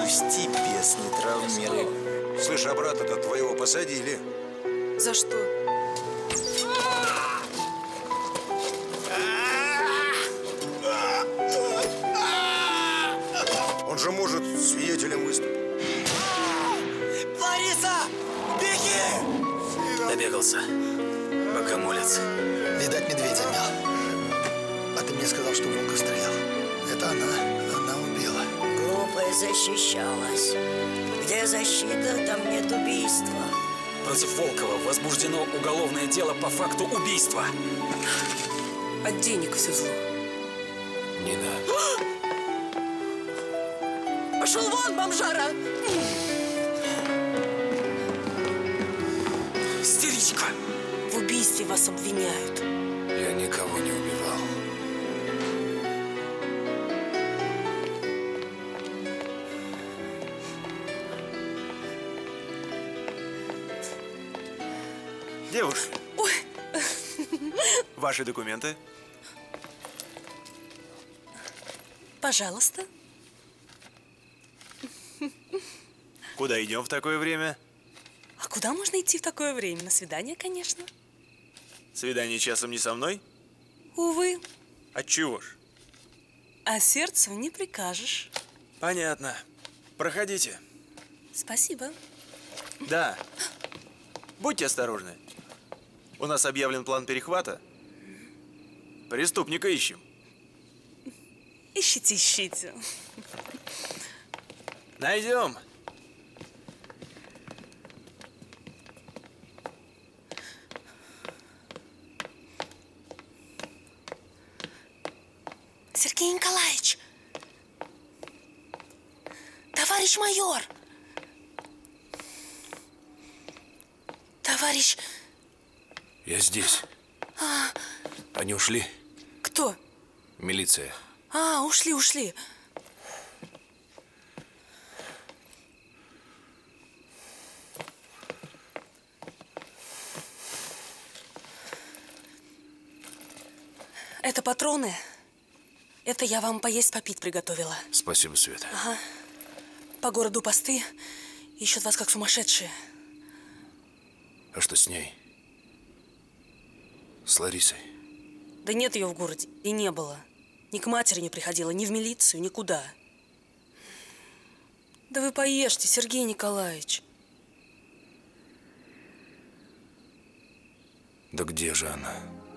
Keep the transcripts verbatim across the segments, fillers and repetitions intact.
Пусти, бес, не травмируй. Слышь, а брата-то твоего посадили. За что? Он же может свидетелем выступить. Лариса! Беги! Добегался. Богомолец. Видать, медведя мял. А ты мне сказал, что волка стрелял. Это она. Она убила. Глупая защищалась. Где защита, там нет убийства. Против Волкова возбуждено уголовное дело по факту убийства. От денег все зло. Нина. Пошел вон, бомжара! Истеричка! В убийстве вас обвиняют. Я никого не убивал. Девушка. Ой. Ваши документы? Пожалуйста. Куда идем в такое время? А куда можно идти в такое время? На свидание, конечно. Свидание часом не со мной? Увы. Отчего ж? А сердцу не прикажешь. Понятно. Проходите. Спасибо. Да. Будьте осторожны. У нас объявлен план перехвата. Преступника ищем. Ищите, ищите. Найдем. Сергей Николаевич! Товарищ майор! Товарищ... Я здесь. А... Они ушли? Кто? Милиция. А, ушли, ушли. Это патроны. Это я вам поесть, попить приготовила. Спасибо, Света. Ага. По городу посты ищут вас как сумасшедшие. А что с ней? С Ларисой? Да нет ее в городе. И не было. Ни к матери не приходила, ни в милицию, никуда. Да вы поешьте, Сергей Николаевич. Да где же она?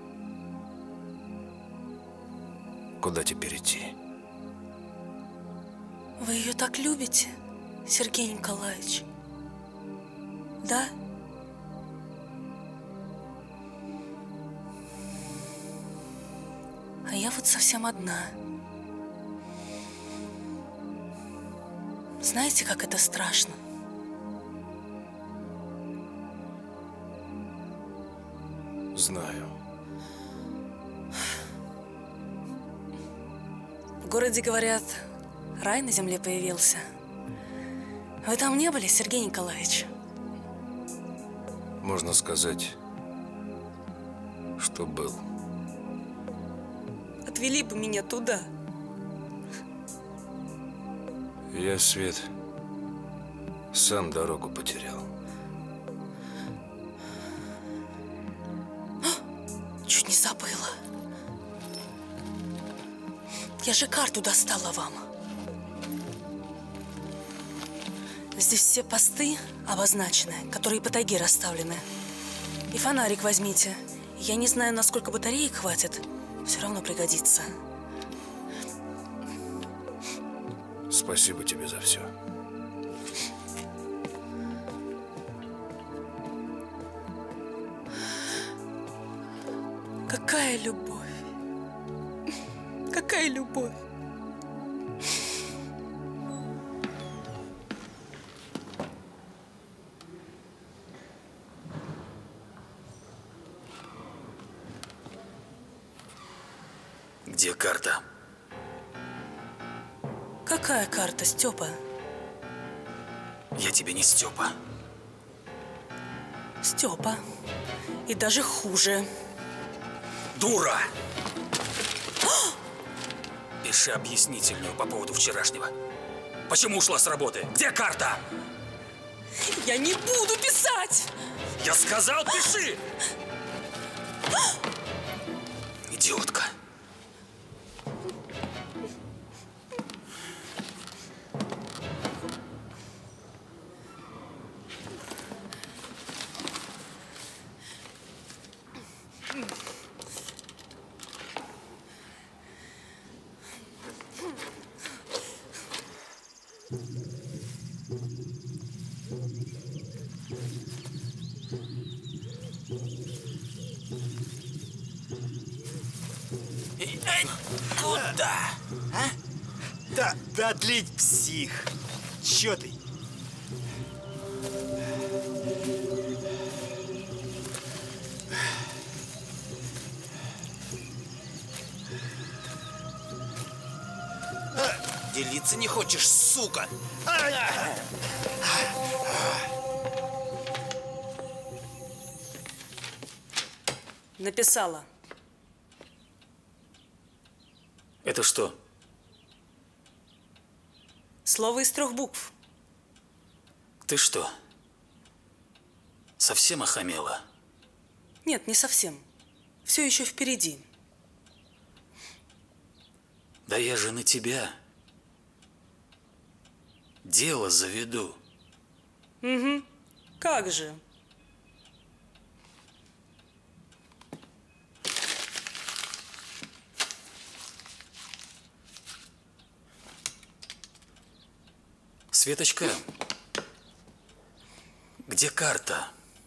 Куда теперь идти? Вы ее так любите, Сергей Николаевич? Да? А я вот совсем одна. Знаете, как это страшно? Знаю. В городе, говорят, рай на земле появился. Вы там не были, Сергей Николаевич? Можно сказать, что был. Отвели бы меня туда. Я, Свет, сам дорогу потерял. Чуть не забыла. Я же карту достала вам. Здесь все посты обозначены, которые по тайге расставлены. И фонарик возьмите. Я не знаю, насколько батареек хватит. Все равно пригодится. Спасибо тебе за все. Какая любовь! Какая любовь! Где карта? Какая карта, Степа? Я тебе не Степа. Степа. И даже хуже. Дура! Пиши объяснительную по поводу вчерашнего. Почему ушла с работы? Где карта? Я не буду писать! Я сказал, пиши! Идиотка. Куда? А? Да, да отлить, псих. Чё ты? Делиться не хочешь, сука? Написала. Это что? Слово из трех букв. Ты что? Совсем охамела? Нет, не совсем. Все еще впереди. Да я же на тебя дело заведу. Угу. Как же? Светочка, где карта?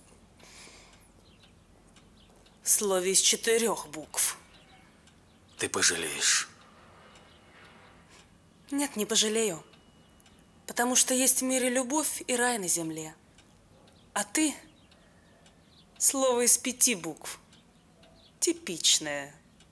Слово из четырех букв. Ты пожалеешь. Нет, не пожалею. Потому что есть в мире любовь и рай на земле. А ты – слово из пяти букв. Типичное.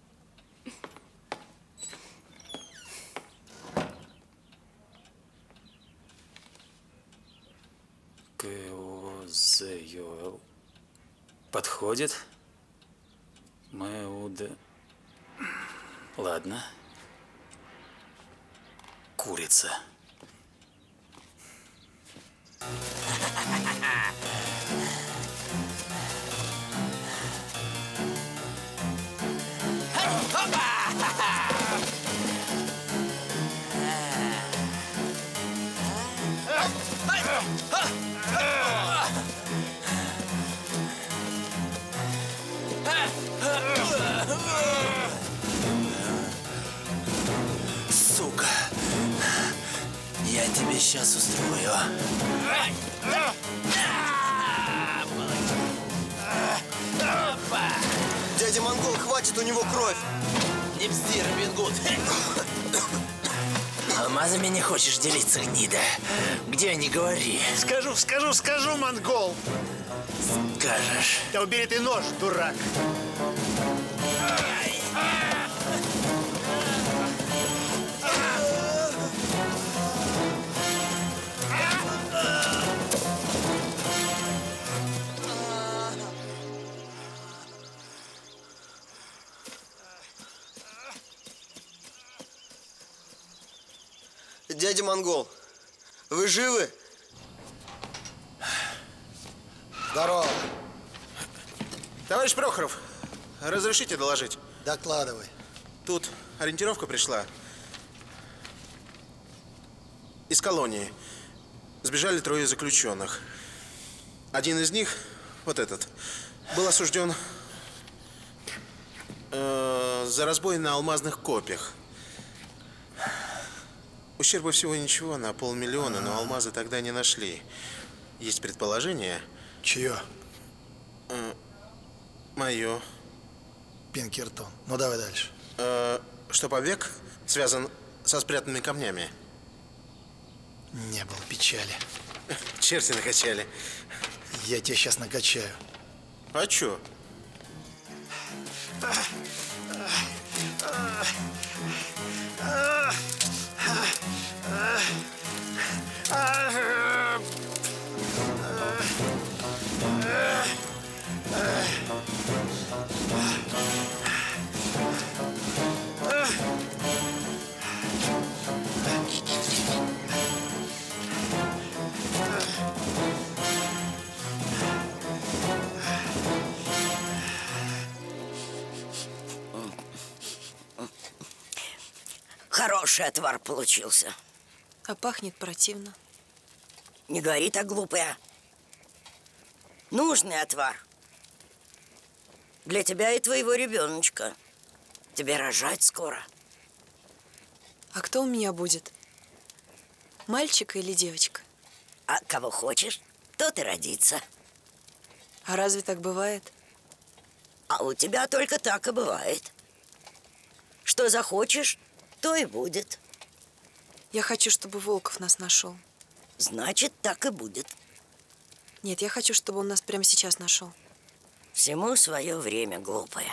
К О З Ё Л. Подходит? Мы У Д. Ладно. Курица. Сука. Я тебе сейчас устрою. Дядя Монгол, хватит, у него кровь. Не бзди, Робин Гуд. Алмазами не хочешь делиться, гнида? Где, не говори. Скажу, скажу, скажу, монгол. Скажешь. Да убери ты нож, дурак. Дядя Монгол, вы живы? Здорово. Товарищ Прохоров, разрешите доложить? Докладывай. Тут ориентировка пришла. Из колонии. Сбежали трое заключенных. Один из них, вот этот, был осужден э, за разбой на алмазных копьях. Ущерба всего ничего, на полмиллиона, но алмазы тогда не нашли. Есть предположение. Чье? Э, мое. Пинкертон. Ну, давай дальше. Э, что побег связан со спрятанными камнями. Не было печали. Черти накачали. Я тебя сейчас накачаю. А чё? Хороший отвар получился. А пахнет противно. Не говори так, глупая. Нужный отвар. Для тебя и твоего ребеночка. Тебе рожать скоро. А кто у меня будет? Мальчик или девочка? А кого хочешь, тот и родится. А разве так бывает? А у тебя только так и бывает. Что захочешь, то и будет. Я хочу, чтобы Волков нас нашел. Значит, так и будет. Нет, я хочу, чтобы он нас прямо сейчас нашел. Всему свое время, глупая.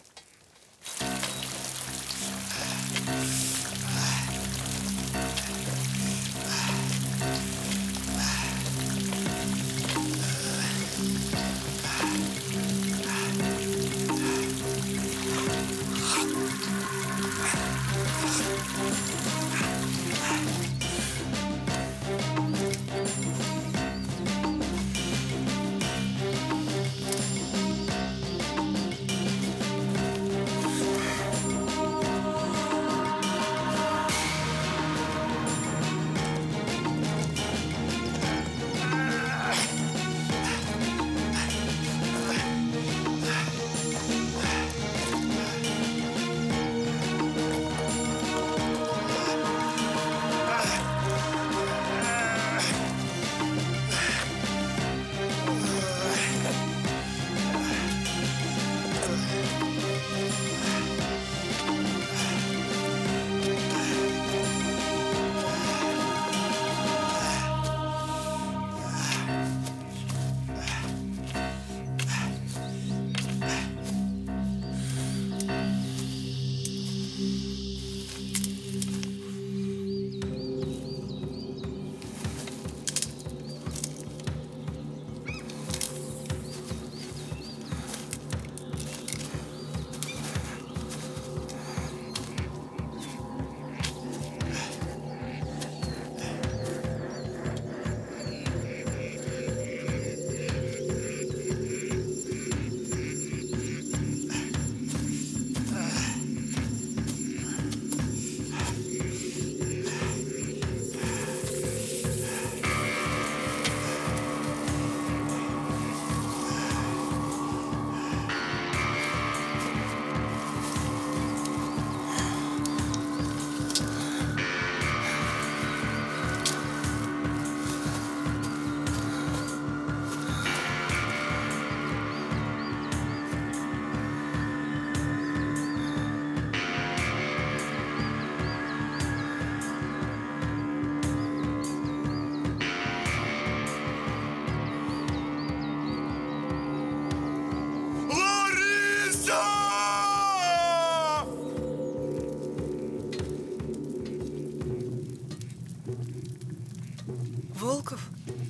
Волков?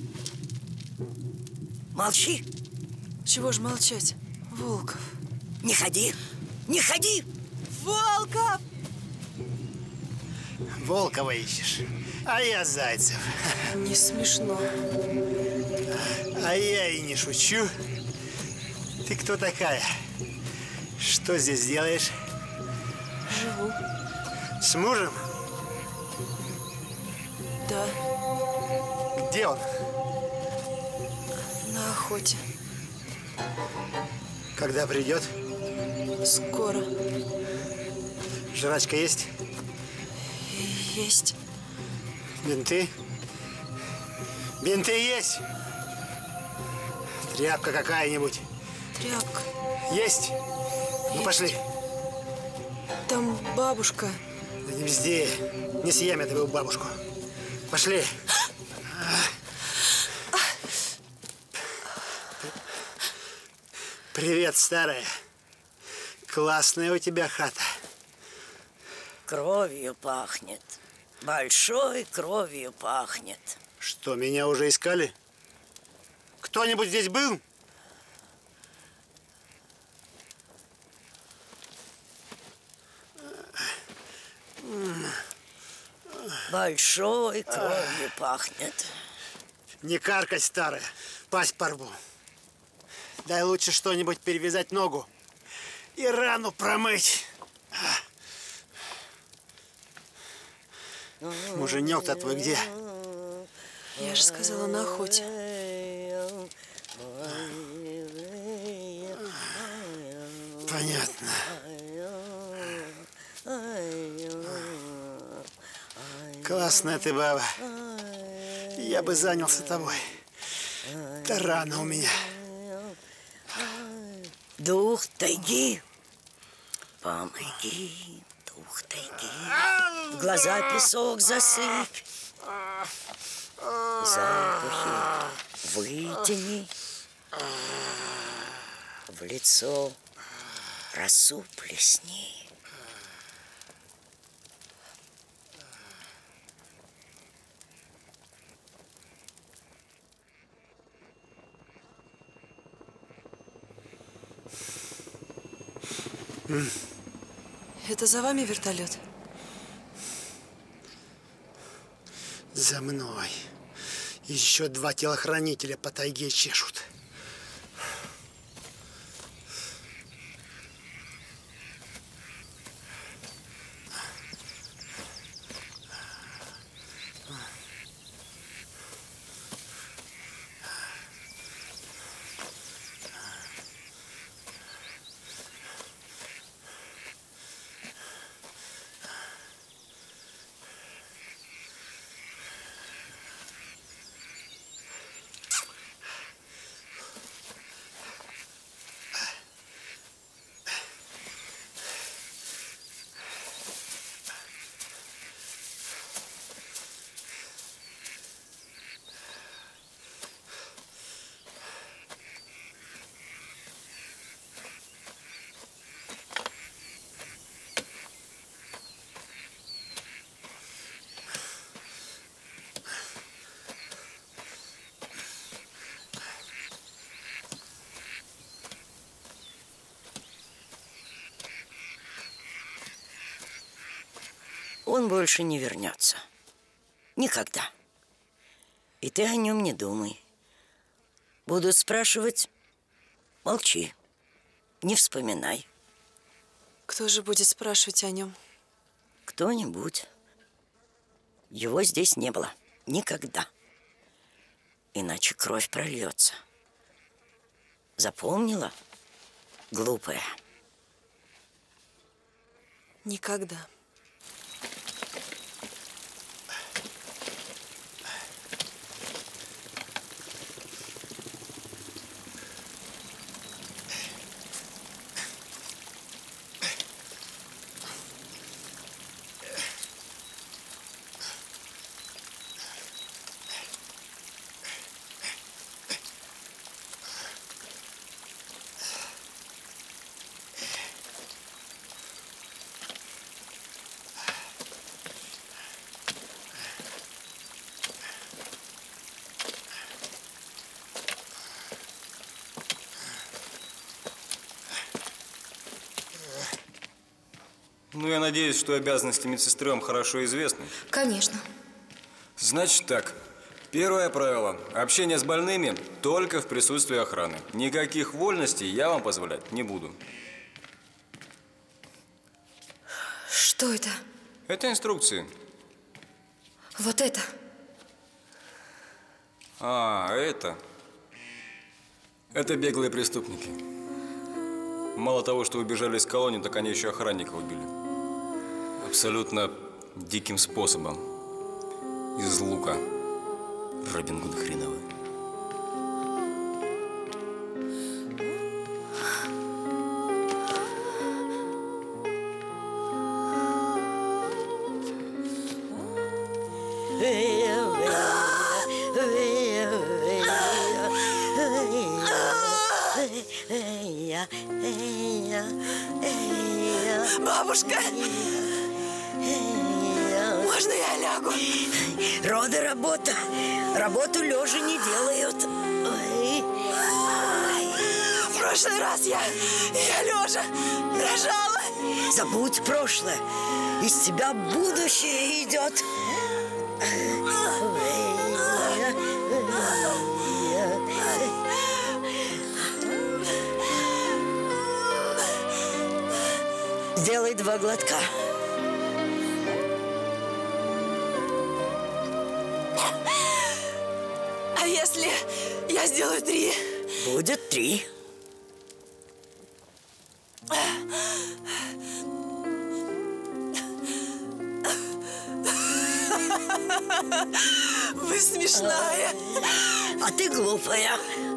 Молчи. Чего ж молчать? Волков. Не ходи. Не ходи. Волков! Волкова ищешь, а я Зайцев. Не смешно. А я и не шучу. Ты кто такая? Что здесь делаешь? Живу. С мужем? Да. Где он? На охоте. Когда придет? Скоро. Жрачка есть? Есть. Бинты? Бинты есть? Тряпка какая-нибудь? Тряпка. Есть? Ну, пошли. Там бабушка. Да не везде. Не съем я твою бабушку. Пошли. Привет, старая. Классная у тебя хата. Кровью пахнет. Большой кровью пахнет. Что, меня уже искали? Кто-нибудь здесь был? Большой кровью пахнет. Не каркай, старая. Пасть порву. Дай лучше что-нибудь перевязать ногу и рану промыть. Муженек-то твой где? Я же сказала, на охоте. Понятно. Классная ты баба. Я бы занялся тобой. Да рано у меня. Дух тайги, помоги, дух тайги. В глаза песок засыпь, запахи вытяни, в лицо росу плесни. Это за вами вертолет? За мной. Еще два телохранителя по тайге чешут. Он больше не вернется. Никогда. И ты о нем не думай. Будут спрашивать, молчи, не вспоминай. Кто же будет спрашивать о нем? Кто-нибудь. Его здесь не было. Никогда. Иначе кровь прольется. Запомнила, глупая? Никогда. Ну, я надеюсь, что обязанности медсестры вам хорошо известны. Конечно. Значит так. Первое правило. Общение с больными только в присутствии охраны. Никаких вольностей я вам позволять не буду. Что это? Это инструкции. Вот это. А, это. Это беглые преступники. Мало того, что убежали из колонии, так они еще охранника убили. Абсолютно диким способом. Из лука. Робин Гуд хреновый. Бабушка! Можно я лягу? Роды работа. Работу лежа не делают. Ой. В прошлый раз я, я лежа рожала. Забудь прошлое. Из тебя будущее идет. Сделай два глотка. если я сделаю три? Будет три. Вы смешная. А ты глупая.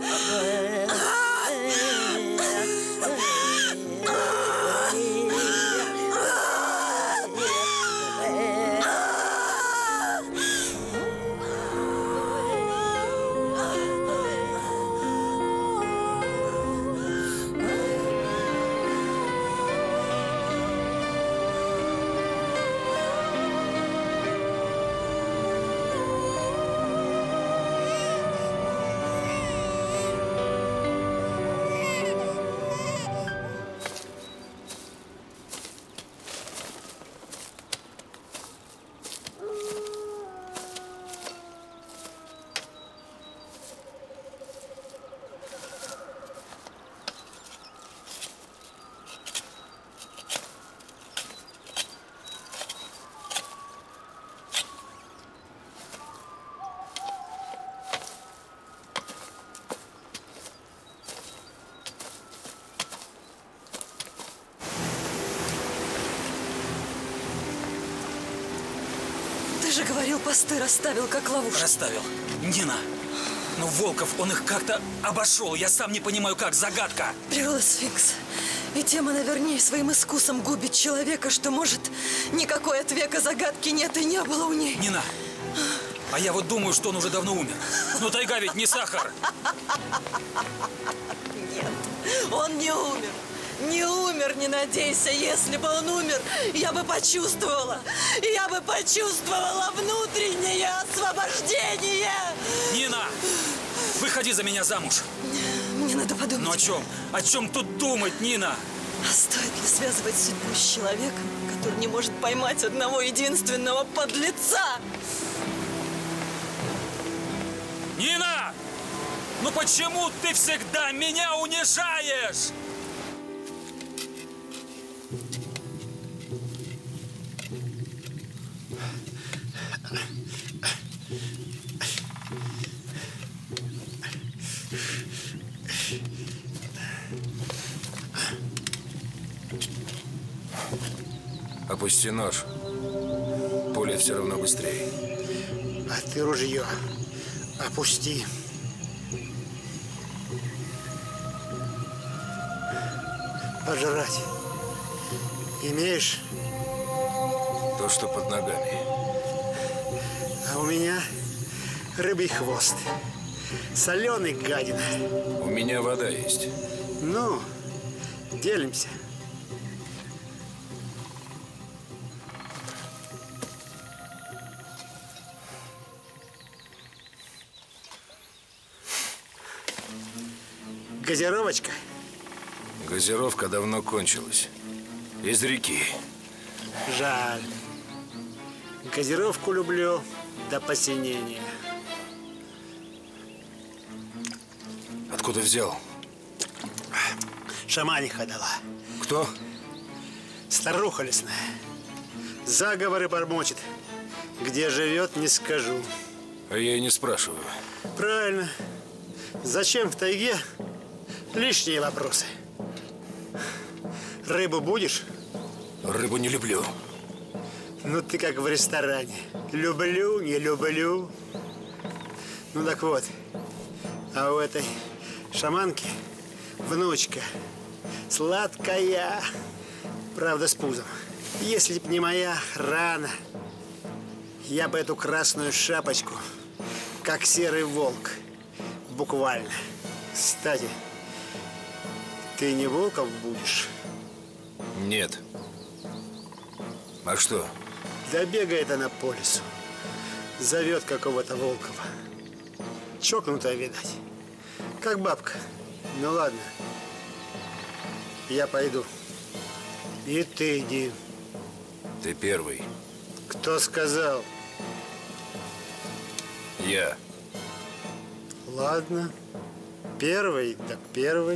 Ты же говорил, посты расставил, как ловушку. Расставил. Нина, но Волков, он их как-то обошел. Я сам не понимаю, как. Загадка. Природа сфинкс. И тем она вернее своим искусом губит человека, что, может, никакой от века загадки нет и не было у ней. Нина, а я вот думаю, что он уже давно умер. Ну, тайга ведь не сахар. Нет, он не умер. Не умер, не надейся. Если бы он умер, я бы почувствовала. Я бы почувствовала внутреннее освобождение. Нина, выходи за меня замуж. Мне надо подумать. Ну о чем? О чем тут думать, Нина? А стоит ли связывать судьбу с человеком, который не может поймать одного единственного подлеца? Нина! Ну почему ты всегда меня унижаешь? Опусти нож. Пуля все равно быстрее. А ты ружье опусти. Пожрать имеешь? То, что под ногами. А у меня рыбий хвост. Соленый, гадина. У меня вода есть. Ну, делимся. Газировочка? Газировка давно кончилась. Из реки. Жаль. Газировку люблю до посинения. Откуда взял? Шаманиха дала. Кто? Старуха лесная. Заговоры бормочет. Где живет, не скажу. А я и не спрашиваю. Правильно. Зачем в тайге лишние вопросы? Рыбу будешь? Рыбу не люблю. Ну, ты как в ресторане. Люблю, не люблю. Ну, так вот. А у этой шаманки внучка сладкая. Правда, с пузом. Если б не моя рана, я бы эту красную шапочку, как серый волк, буквально. Кстати, ты не Волков будешь? Нет. А что? Да бегает она по лесу. Зовет какого-то Волкова. Чокнутая, видать. Как бабка. Ну ладно. Я пойду. И ты иди. Ты первый. Кто сказал? Я. Ладно. Первый, так первый.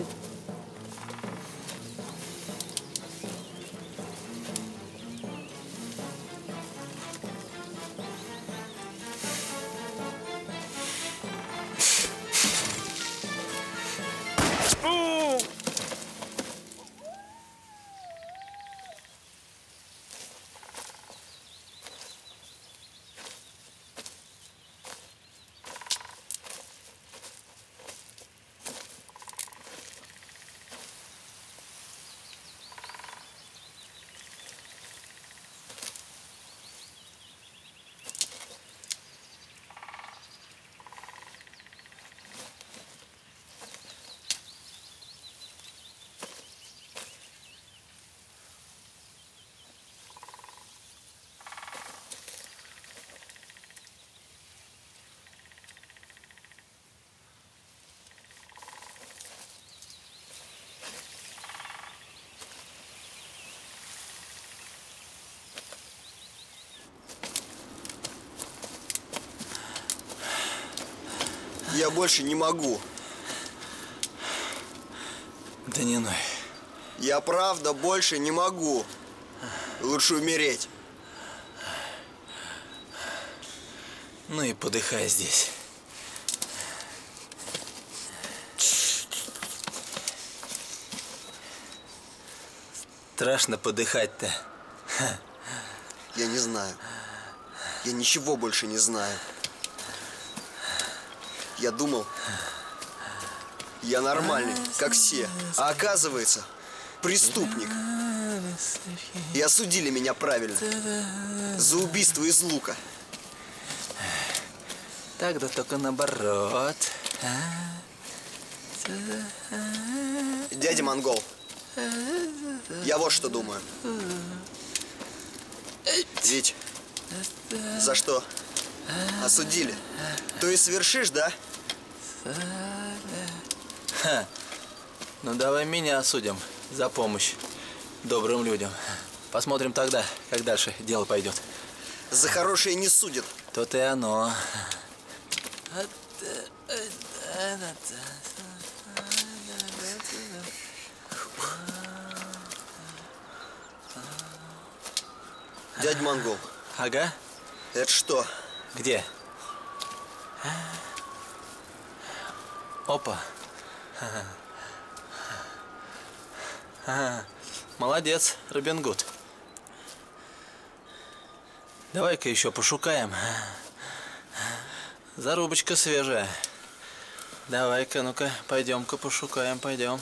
Я больше не могу. Да не ной. Я правда больше не могу. Лучше умереть. Ну и подыхай здесь. Страшно подыхать-то. Я не знаю. Я ничего больше не знаю. Я думал, я нормальный, как все. А оказывается, преступник. И осудили меня правильно. За убийство из лука. Так-то только наоборот. Дядя Монгол, я вот что думаю. Ведь за что осудили, то и совершишь, да? Ха. Ну давай меня осудим за помощь добрым людям. Посмотрим тогда, как дальше дело пойдет. За хорошее не судят. То-то и оно. Дядя Монгол. Ага. Это что? Где? Опа. Ага. Молодец, Робин Гуд. Давай-ка еще пошукаем. Зарубочка свежая. Давай-ка, ну-ка, пойдем-ка пошукаем, пойдем.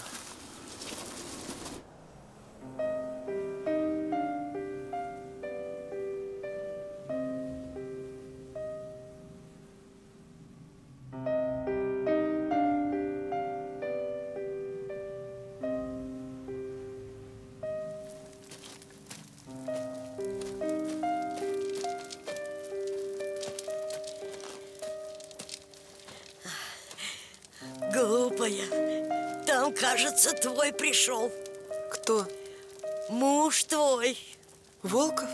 Глупая. Там, кажется, твой пришел. Кто? Муж твой. Волков?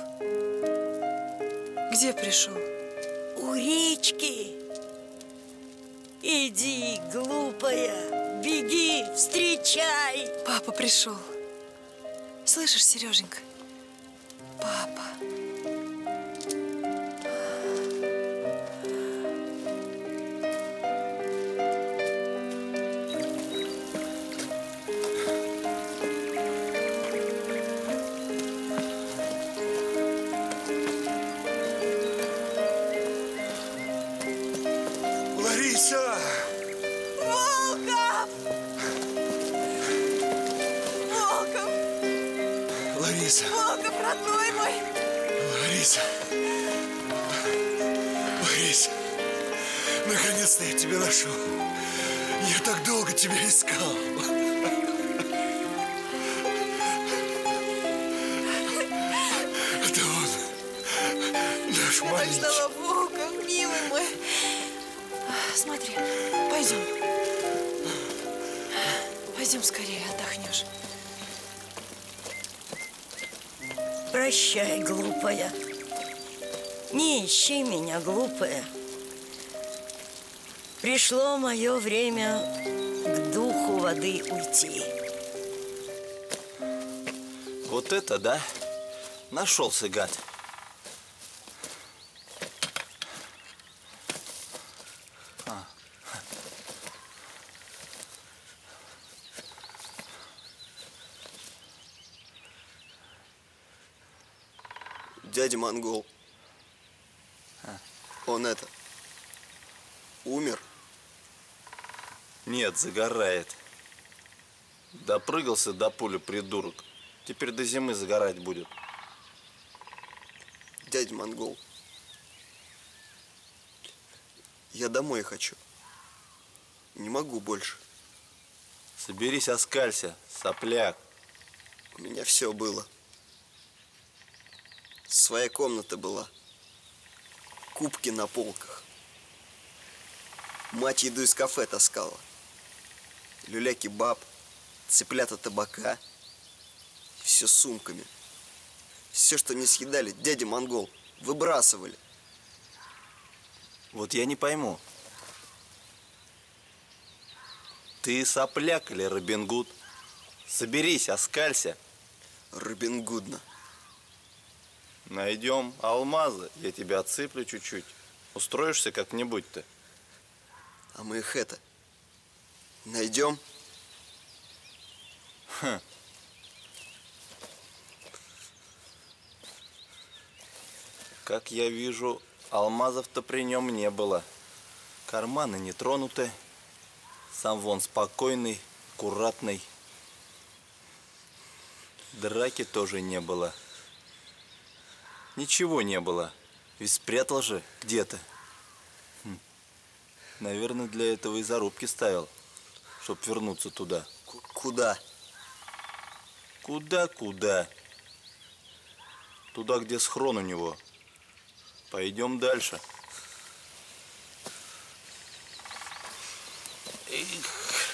Где пришел? У речки. Иди, глупая, беги, встречай. Папа пришел. Слышишь, Сереженька? Папа. Лариса! Волков! Волков! Лариса! Волков, родной мой! Лариса! Лариса! Наконец-то я тебя нашел. Я так долго тебя искал. Это он, наш Я маленький. так ждала Волков, милый мой. Смотри, пойдем. Пойдем скорее, отдохнешь. Прощай, глупая. Не ищи меня, глупая. Пришло мое время к духу воды уйти. Вот это да? Нашелся гад. А. Дядя Монгол. А. Он это... умер? Нет, загорает. Допрыгался до пули, придурок. Теперь до зимы загорать будет. Дядя Монгол. Я домой хочу. Не могу больше. Соберись, оскалься, сопляк. У меня все было. Своя комната была. Кубки на полках. Мать еду из кафе таскала. Люля-кебаб, цыплята табака. Все сумками. Все, что не съедали, дядя Монгол, выбрасывали. Вот я не пойму. Ты сопляк или Робин Гуд? Соберись, оскалься. Робин Гудно. Найдем алмазы, я тебя отсыплю чуть-чуть. Устроишься как-нибудь ты. А мы их это... найдем? Хм. Как я вижу, алмазов-то при нем не было. Карманы не тронуты. Сам вон спокойный, аккуратный. Драки тоже не было. Ничего не было. Ведь спрятал же где-то. Хм. Наверное, для этого и зарубки ставил, чтоб вернуться туда. Куда? Куда-куда? Туда, где схрон у него. Пойдем дальше. Эх.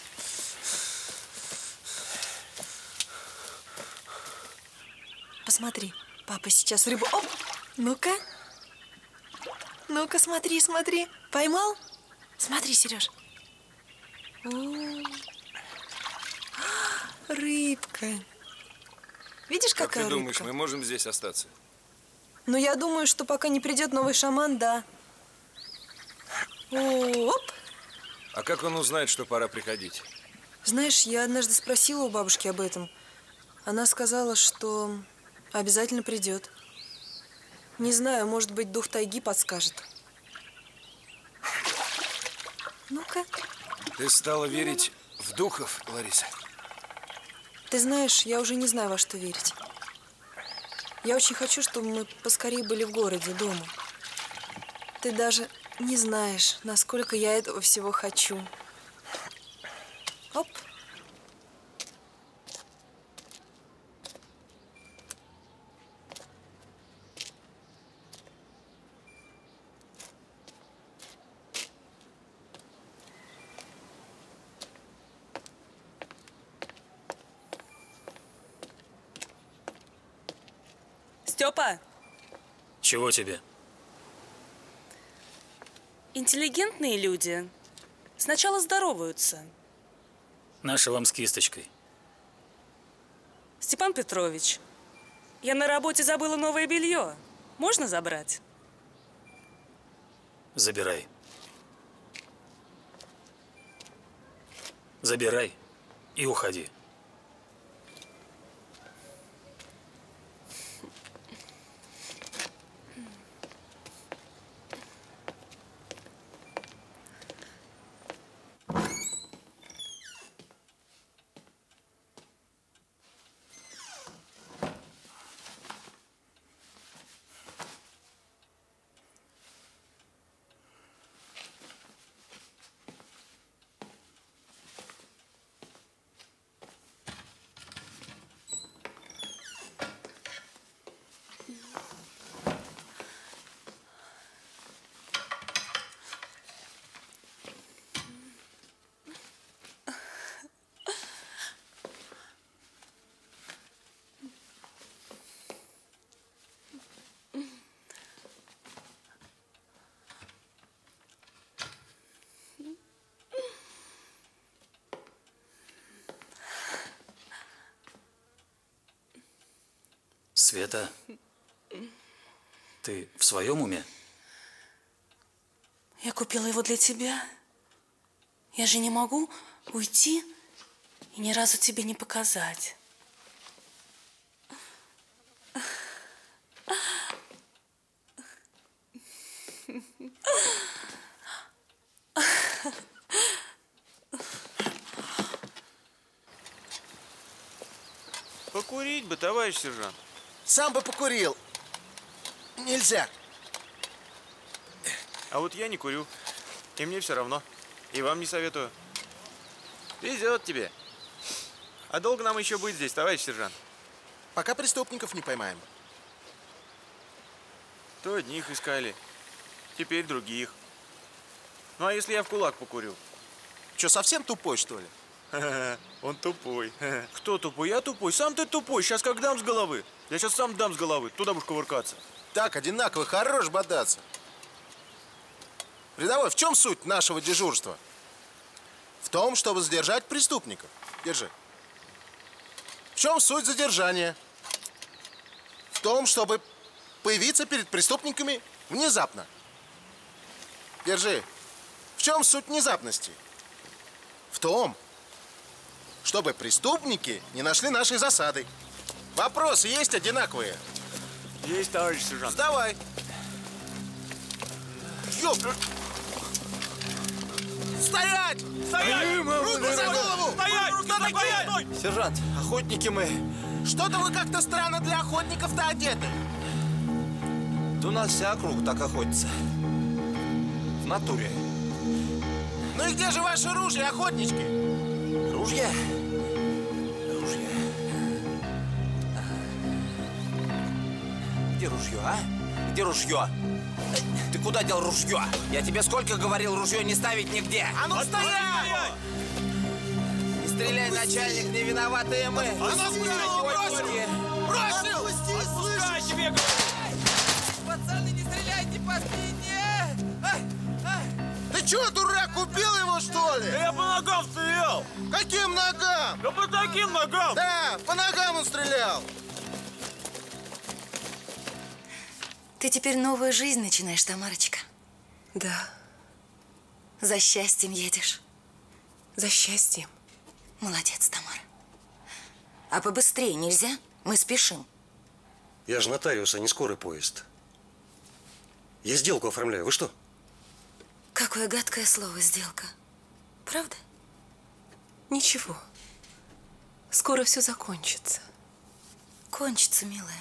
Посмотри, папа сейчас рыбу... Оп! Ну-ка. Ну-ка, смотри, смотри. Поймал? Смотри, Сереж. О, рыбка. Видишь, Как какая ты думаешь, рыбка? мы можем здесь остаться? Ну, я думаю, что пока не придет новый шаман, да. О, оп! А как он узнает, что пора приходить? Знаешь, я однажды спросила у бабушки об этом. Она сказала, что обязательно придет. Не знаю, может быть, дух тайги подскажет. Ну-ка. Ты стала верить в духов, Лариса? Ты знаешь, я уже не знаю, во что верить. Я очень хочу, чтобы мы поскорее были в городе, дома. Ты даже не знаешь, насколько я этого всего хочу. Оп. Степа! Чего тебе? Интеллигентные люди сначала здороваются. Наша вам с кисточкой. Степан Петрович, я на работе забыла новое белье. Можно забрать? Забирай. Забирай и уходи. Света, ты в своем уме? Я купила его для тебя. Я же не могу уйти и ни разу тебе не показать. Покурить бы, товарищ сержант. Сам бы покурил. Нельзя. А вот я не курю. И мне все равно. И вам не советую. Везет тебе. А долго нам еще быть здесь, товарищ сержант? Пока преступников не поймаем. То одних искали, теперь других. Ну а если я в кулак покурю? Че, совсем тупой, что ли? Он тупой. Кто тупой? Я тупой. Сам ты тупой. Сейчас как дам с головы. Я сейчас сам дам с головы. Туда будешь кувыркаться. Так, одинаково, хорош бодаться. Рядовой, в чем суть нашего дежурства? В том, чтобы задержать преступников. Держи. В чем суть задержания? В том, чтобы появиться перед преступниками внезапно. Держи. В чем суть внезапности? В том, чтобы преступники не нашли нашей засады. Вопросы есть одинаковые? Есть, товарищ сержант. Вставай. Ёп! Стоять! Стоять! Руки за голову! Стоять! Кто такие? Сержант, охотники мы. Что-то вы как-то странно для охотников-то одеты. Да у нас вся округа так охотится. В натуре. Ну и где же ваши ружья, охотнички? Ружья? Ружья. Где ружье, а? Где ружье? Ты куда дел ружье? Я тебе сколько говорил, ружье не ставить нигде. А ну стоять! Не стреляй, начальник, не виноватые мы. А ну бросил! Бросил! Бросил! Отпусти, слышишь? Тебе говорю. Пацаны, не стреляйте по спине! Ай, ай. Ты чё, дурак, убил его, что ли? Я по ногам стрелял! Каким ногам? Да по таким ногам! Да, по ногам он стрелял. Ты теперь новую жизнь начинаешь, Тамарочка. Да. За счастьем едешь. За счастьем. Молодец, Тамара. А побыстрее нельзя? Мы спешим. Я же нотариус, а не скорый поезд. Я сделку оформляю. Вы что? Какое гадкое слово «сделка». Правда? Ничего. Скоро все закончится. Кончится, милая.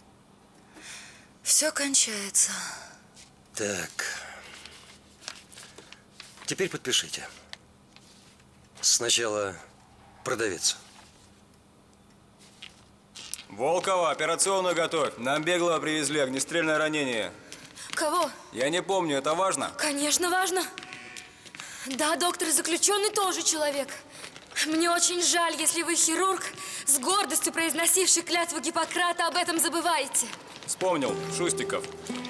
Все кончается. Так. Теперь подпишите. Сначала продавец. Волкова, операционную готовь. Нам беглого привезли, огнестрельное ранение. Кого? Я не помню, это важно? Конечно, важно. Да, доктор, заключенный тоже человек. Мне очень жаль, если вы, хирург, с гордостью произносивший клятву Гиппократа, об этом забываете. Вспомнил, Шустиков.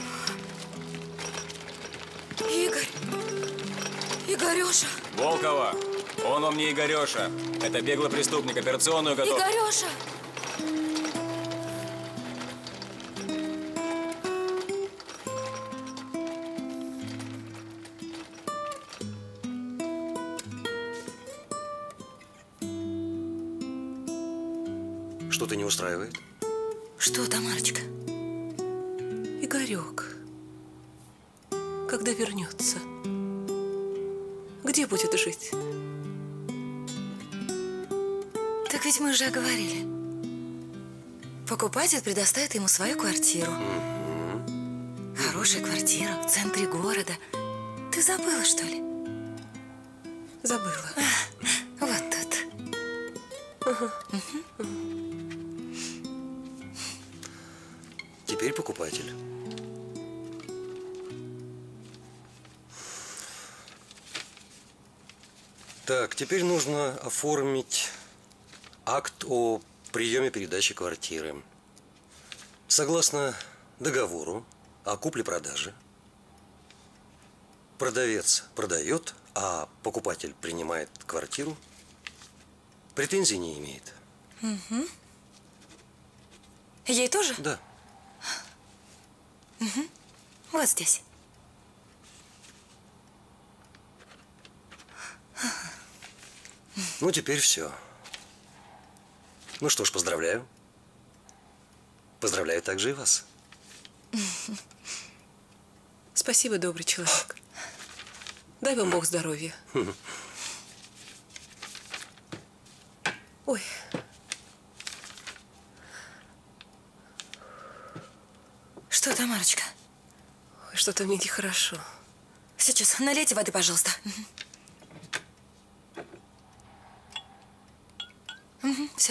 Игорь. Игореша. Волкова, он вам не Игореша. Это беглый преступник, операционную готовь. Игореша. Что-то не устраивает? Что, Тамарочка? Игорек, когда вернется, где будет жить? Так ведь мы же говорили. Покупатель предоставит ему свою квартиру. Хорошая квартира в центре города. Ты забыла, что ли? Забыла. А, вот тут. Ага. Угу. Теперь покупатель. Так, теперь нужно оформить акт о приеме передачи квартиры. Согласно договору о купле-продаже, продавец продает, а покупатель принимает квартиру, претензий не имеет. Угу. Ей тоже? Да. Угу. Вот здесь. Ну, теперь все. Ну что ж, поздравляю. Поздравляю также и вас. Спасибо, добрый человек. Дай вам Бог здоровья. Ой. Что, Тамарочка? Что-то мне нехорошо. Сейчас налейте воды, пожалуйста. Угу, все.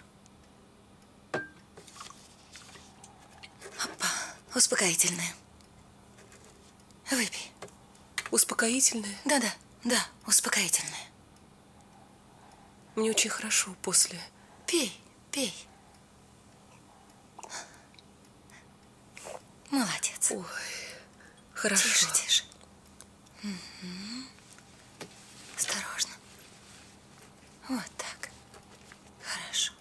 Опа, успокоительное. Выпей. Успокоительное? Да-да, да, успокоительное. Мне очень хорошо после. Пей, пей. Молодец. Ой, хорошо. Тише, тише. Угу. Осторожно. Вот так. Хорошо.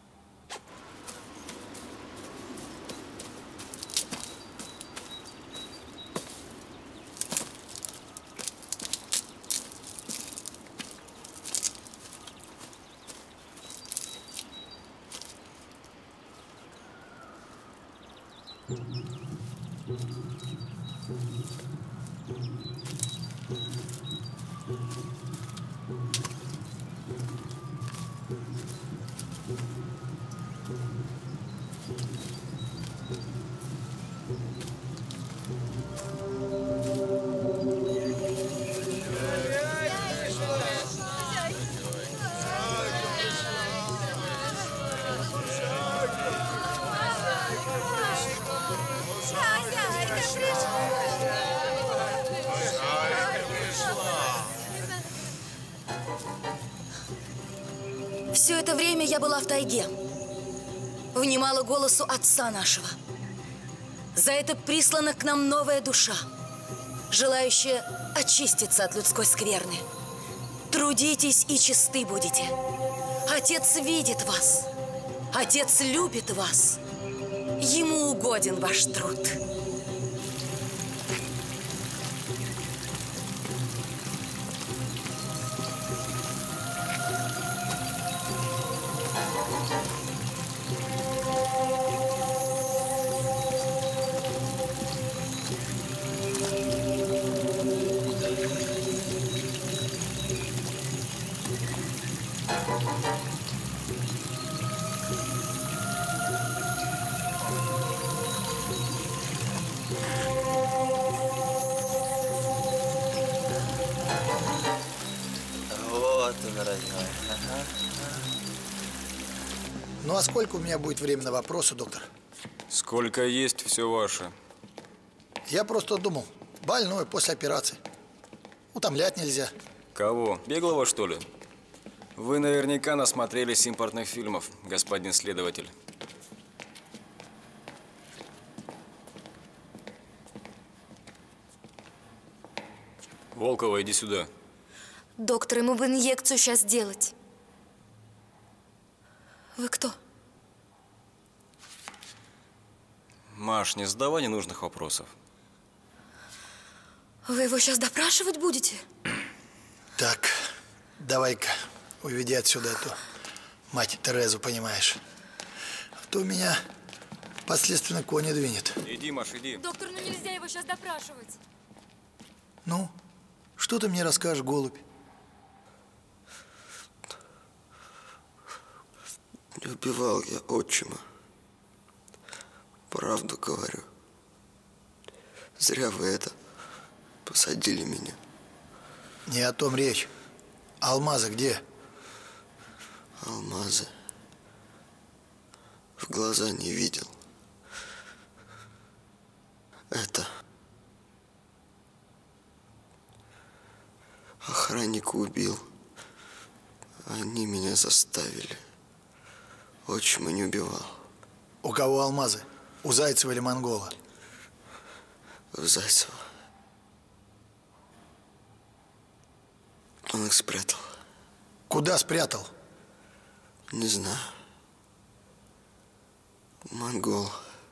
Все это время я была в тайге. Внимала голосу отца нашего. За это прислана к нам новая душа, желающая очиститься от людской скверны. Трудитесь и чисты будете. Отец видит вас. Отец любит вас. Ему угоден ваш труд. Вот он, родной. Ага. Ну а сколько у меня будет времени на вопросы, доктор? Сколько есть, все ваше. Я просто думал, больной после операции. Утомлять нельзя. Кого? Беглого, что ли? Вы наверняка насмотрелись импортных фильмов, господин следователь. Волкова, иди сюда. Доктор, ему бы инъекцию сейчас делать. Вы кто? Маш, не задавай ненужных вопросов. Вы его сейчас допрашивать будете? Так, давай-ка, уведи отсюда эту мать Терезу, понимаешь. А то меня последственно кони двинет. Иди, Маш, иди. Доктор, ну нельзя его сейчас допрашивать. Ну, что ты мне расскажешь, голубь? Не убивал я отчима. Правду говорю. Зря вы это посадили меня. Не о том речь. Алмазы где? Алмазы. В глаза не видел. Это охранника убил. Они меня заставили. Отчима не убивал. У кого алмазы? У Зайцева или монгола? У Зайцева. Он их спрятал. Куда спрятал? Не знаю. Монгол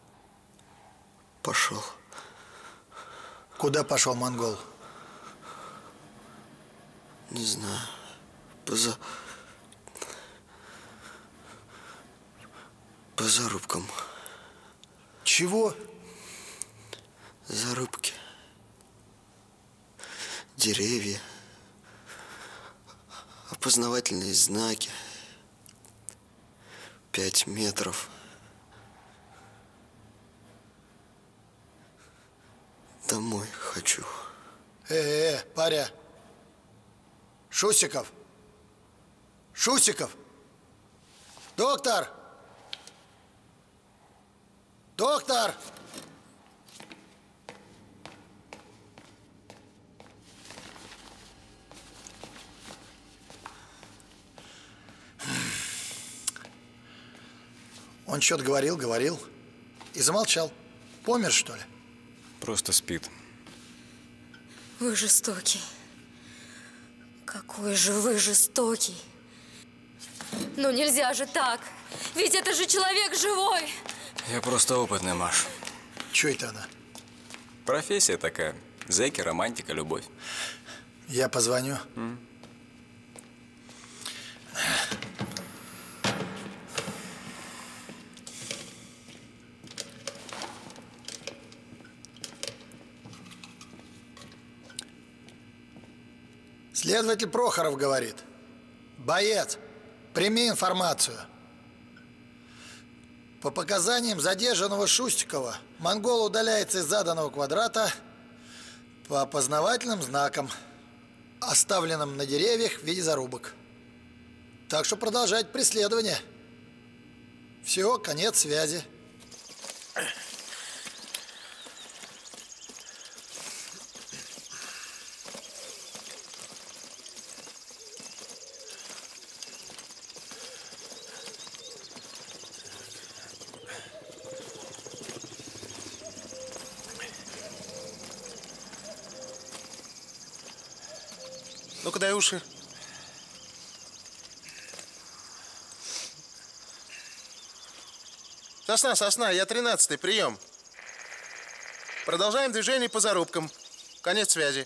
пошел. Куда пошел монгол? Не знаю. Поза... По зарубкам. Чего? Зарубки. Деревья. Опознавательные знаки. Пять метров. Домой хочу. Э-э, паря. Шусиков. Шусиков. Доктор. Доктор. Он что-то говорил, говорил и замолчал. Помер, что ли? Просто спит. Вы жестокий. Какой же вы жестокий. Ну нельзя же так. Ведь это же человек живой. Я просто опытный, Маш. Чё это она? Профессия такая. Зэки, романтика, любовь. Я позвоню. М? Следователь Прохоров говорит. Боец, прими информацию. По показаниям задержанного Шустикова, монгол удаляется из заданного квадрата по опознавательным знакам, оставленным на деревьях в виде зарубок. Так что продолжать преследование. Все, конец связи. Ну-ка, дай уши. Сосна, сосна, я тринадцатый, прием. Продолжаем движение по зарубкам. Конец связи.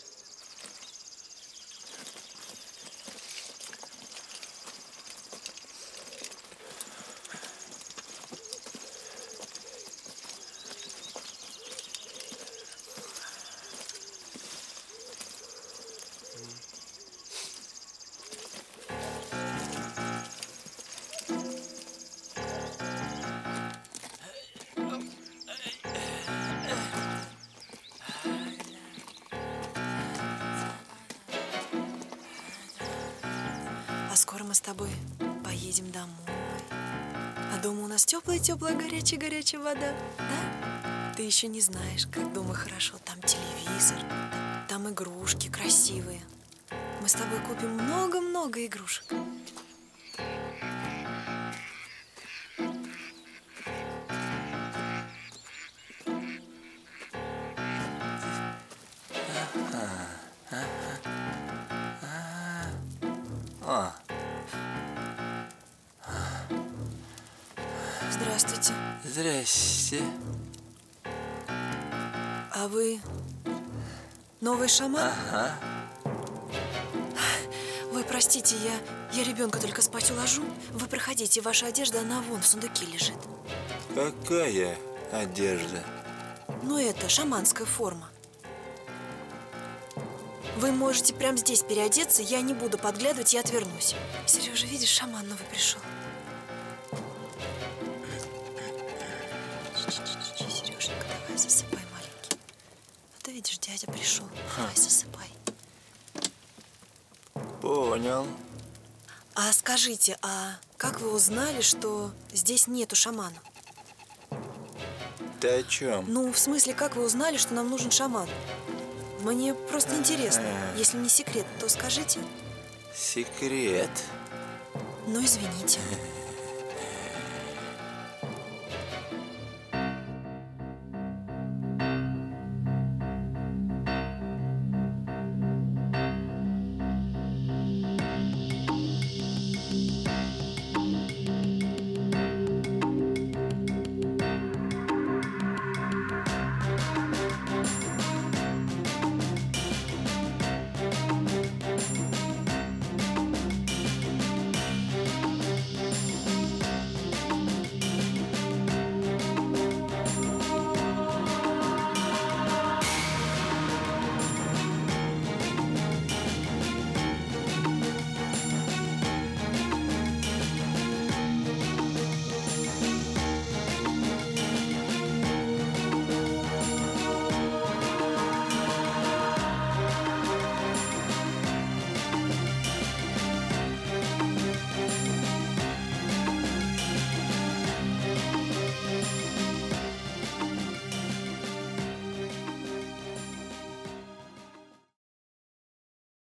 А скоро мы с тобой поедем домой. А дома у нас теплая-теплая, горячая-горячая вода. Да? Ты еще не знаешь, как дома хорошо. Там телевизор, там игрушки красивые. Мы с тобой купим много-много игрушек. А. Здравствуйте. Здрасте. А вы новый шаман? Ага. Вы простите, я, я ребенка только спать уложу. Вы проходите, ваша одежда, она вон в сундуке лежит. Какая одежда? Ну, это шаманская форма. Вы можете прямо здесь переодеться, я не буду подглядывать, я отвернусь. Сережа, видишь, шаман новый пришел. Сереженька, давай засыпай, маленький. А то видишь, дядя пришел. Давай засыпай. Понял. А скажите, а как вы узнали, что здесь нету шамана? Ты о чем? Ну, в смысле, как вы узнали, что нам нужен шаман? Мне просто интересно. Если не секрет, то скажите. Секрет. Ну, извините.